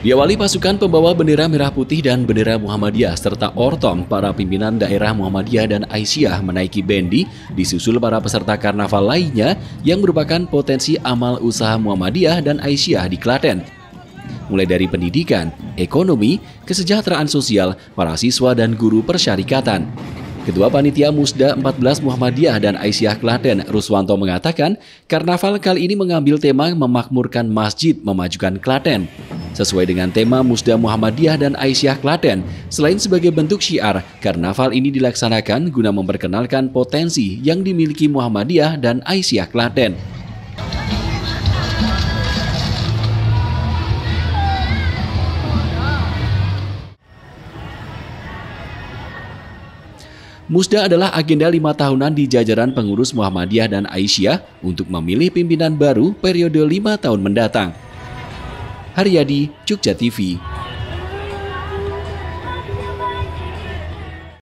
Diawali pasukan pembawa bendera merah putih dan bendera Muhammadiyah serta ortom, para pimpinan daerah Muhammadiyah dan Aisyah menaiki bendi, disusul para peserta karnaval lainnya yang merupakan potensi amal usaha Muhammadiyah dan Aisyah di Klaten. Mulai dari pendidikan, ekonomi, kesejahteraan sosial, para siswa dan guru persyarikatan. Ketua Panitia Musda 14 Muhammadiyah dan Aisyah Klaten, Ruswanto, mengatakan karnaval kali ini mengambil tema memakmurkan masjid, memajukan Klaten. Sesuai dengan tema Musda Muhammadiyah dan Aisyah Klaten, selain sebagai bentuk syiar, karnaval ini dilaksanakan guna memperkenalkan potensi yang dimiliki Muhammadiyah dan Aisyah Klaten. Musda adalah agenda 5 tahunan di jajaran pengurus Muhammadiyah dan Aisyah untuk memilih pimpinan baru periode 5 tahun mendatang. Haryadi, Jogja TV.